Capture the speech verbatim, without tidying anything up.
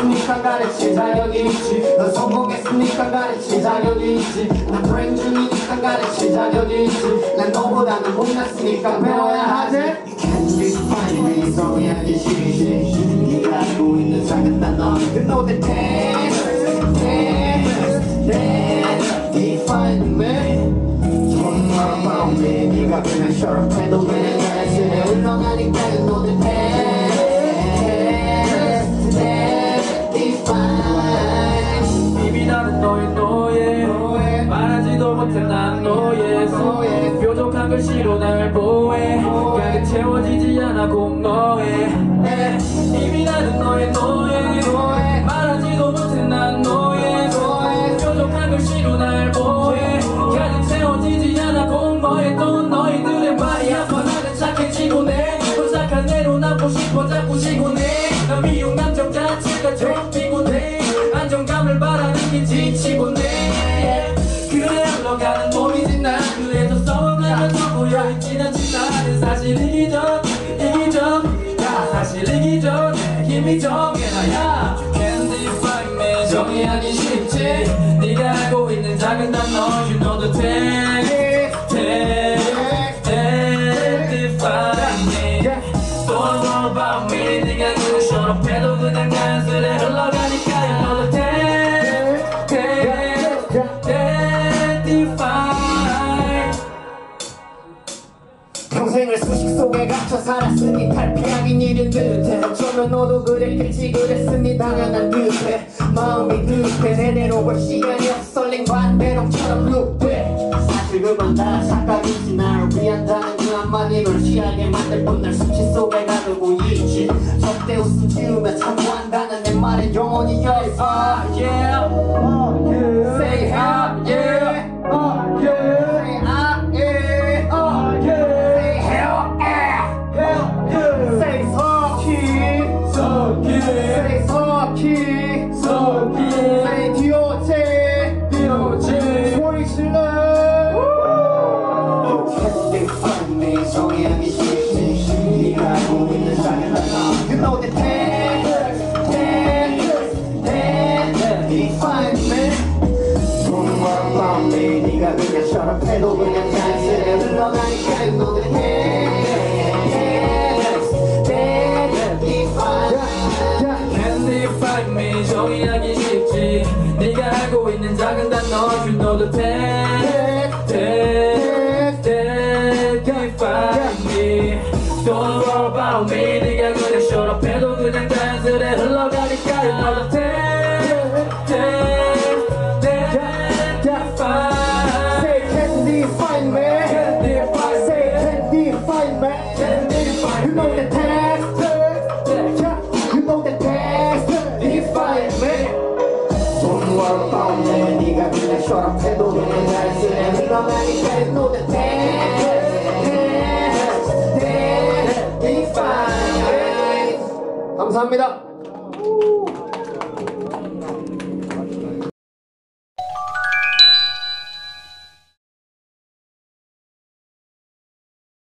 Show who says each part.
Speaker 1: 성공했으니까 가르칠 자격이 있지. 넌 성공했으니까 가르칠 자격이 있지. 난 불행 중이니까 가르칠 자격이 있지. 난 너보다는 못났으니까 배워야 하지. You can't define me, 성의하기 싫지. 네가 알고 있는 작은 단어 You know the text, text, text Define me Don't worry about me 네가 그냥 shut up 해도 그냥 잘했으네 흘러가니까 You know the text, text, define
Speaker 2: 이미 나는 너의 노예 말하지도 못해 난 너의 소예 뾰족한 글씨로 날 보해 가득 채워지지 않아 공허해 이미 나는 너의 노예 말하지도 못해 난 너의 소예 뾰족한 글씨로 날 보해 가득 채워지지 않아 공허해 또 너희들의 말이 아파나는 착해지고 내 또 착한 애로 남고 싶어 자꾸 쉬고 내난 미운 감정 자체가 좀 피곤해 안정감을 바라는 게 지치고 내 그래 흘러가는 몸이지 난 그래서 썩어가면서 보여있진 않지 나는 사실 이기적 이기적 야 사실 이기적 힘이 정해놔야 You can't define me 정의하기 쉽지 네가 알고 있는 작은 단어 You know the text text text define me Don't worry about me 네가 그냥 shut up 해도 그냥 자연스레 흘러가니까 You know the text text text define
Speaker 1: 평생을 수식 속에 갇혀 살았으니 탈피하긴 이른 듯해 어쩌면 너도 그랬겠지 그랬으니 당연한 듯해 마음이 급해 내대로 볼 시간이 없어 썰린 관대롱처럼 룩돼 사실 그건 다 착각이지 나를 위한다는 그 한마디를 취하게 만들 뿐 날 수치 속에 가두고 있지 절대 웃음 지으며 참고한다는 내 말에 영원히 열어
Speaker 2: Oh yeah Oh yeah
Speaker 1: Say how yeah Oh yeah Say ah yeah Oh yeah Say hell yeah
Speaker 2: Hell yeah
Speaker 1: Say 서키
Speaker 2: 서키
Speaker 1: Say 서키
Speaker 2: 서키
Speaker 1: Say 디오제
Speaker 2: 디오제
Speaker 1: 소리 질러 You can't define me 정의하기 쉽지 네가 알고 있는 작은 단어 You know the text text text Define me Don't worry about me 네가 그냥 shut up 해도 그냥 자연스레 흘러가니까 You know the text text Define
Speaker 2: Can't define me 정의하기 쉽지 네가 알고 있는 작은 단어 You know the text text text define me Don't worry about me 네가 그냥 shut up 해도 그냥 자연스레 흘러가니까 You know the text text text define
Speaker 1: Say can't define me
Speaker 2: Can't define me
Speaker 1: Say can't define me
Speaker 2: Can't define
Speaker 1: You know the
Speaker 2: me
Speaker 1: text You know the text Define me Don't worry about me 네가 그냥 shut up 해도 그냥 자연스레 흘러가니까 You know the text text Define 감사합니다